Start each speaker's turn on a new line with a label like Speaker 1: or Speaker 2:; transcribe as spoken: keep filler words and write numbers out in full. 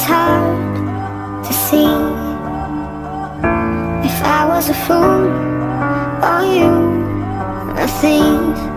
Speaker 1: hard to see if I was a fool or you a thief.